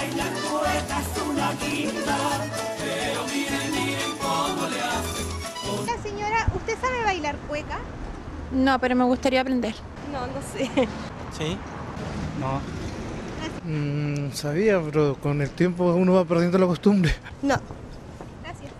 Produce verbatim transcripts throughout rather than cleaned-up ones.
bailar cueca es una guinda, pero miren, miren cómo le hace. La señora, ¿usted sabe bailar cueca? No, pero me gustaría aprender. No, no sé. Sí. No. Mm, sabía, pero con el tiempo uno va perdiendo la costumbre. No. Gracias.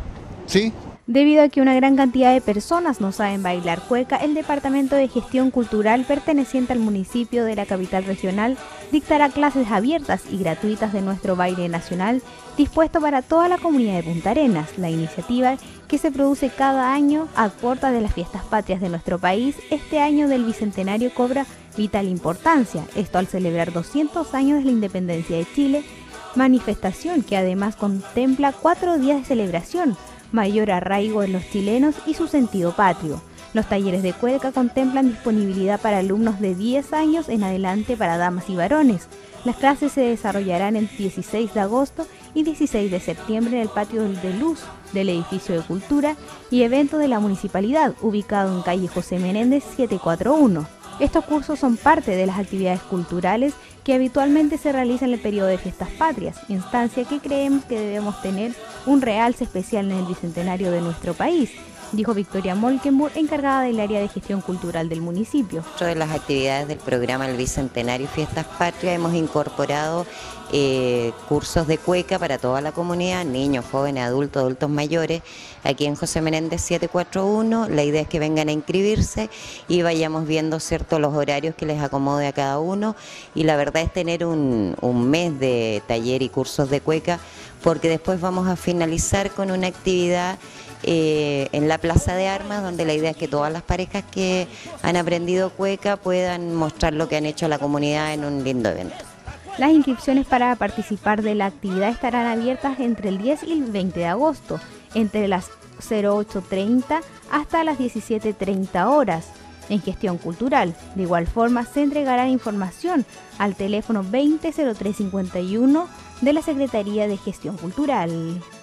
Sí. Debido a que una gran cantidad de personas no saben bailar cueca, el Departamento de Gestión Cultural perteneciente al municipio de la capital regional dictará clases abiertas y gratuitas de nuestro baile nacional dispuesto para toda la comunidad de Punta Arenas. La iniciativa, que se produce cada año a puertas de las fiestas patrias de nuestro país, este año del Bicentenario cobra vital importancia, esto al celebrar doscientos años de la independencia de Chile, manifestación que además contempla cuatro días de celebración, mayor arraigo en los chilenos y su sentido patrio. Los talleres de cueca contemplan disponibilidad para alumnos de diez años en adelante para damas y varones. Las clases se desarrollarán el dieciséis de agosto y dieciséis de septiembre en el patio de luz del edificio de cultura y eventos de la municipalidad, ubicado en calle José Menéndez setecientos cuarenta y uno. Estos cursos son parte de las actividades culturales que habitualmente se realizan en el periodo de fiestas patrias, instancia que creemos que debemos tener un realce especial en el bicentenario de nuestro país, dijo Victoria Molkenburg, encargada del área de gestión cultural del municipio. Dentro de las actividades del programa El Bicentenario y Fiestas Patrias hemos incorporado eh, cursos de cueca para toda la comunidad, niños, jóvenes, adultos, adultos mayores, aquí en José Menéndez setecientos cuarenta y uno. La idea es que vengan a inscribirse y vayamos viendo cierto los horarios que les acomode a cada uno, y la verdad es tener un, un mes de taller y cursos de cueca, porque después vamos a finalizar con una actividad Eh, en la Plaza de Armas, donde la idea es que todas las parejas que han aprendido cueca puedan mostrar lo que han hecho a la comunidad en un lindo evento. Las inscripciones para participar de la actividad estarán abiertas entre el diez y el veinte de agosto, entre las ocho treinta hasta las diecisiete treinta horas, en gestión cultural. De igual forma, se entregará información al teléfono veinte cero tres cincuenta y uno de la Secretaría de Gestión Cultural.